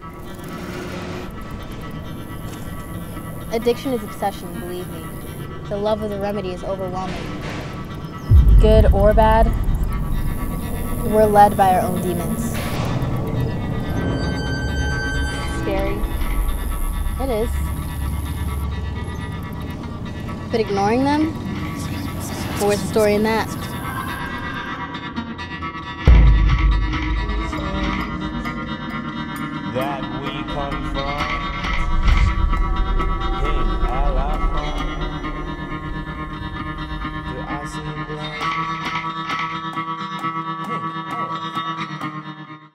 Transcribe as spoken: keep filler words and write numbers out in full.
Addiction is obsession, believe me. The love of the remedy is overwhelming. Good or bad, we're led by our own demons. Scary. It is. But ignoring them? Well, where's the story in that? That we come from.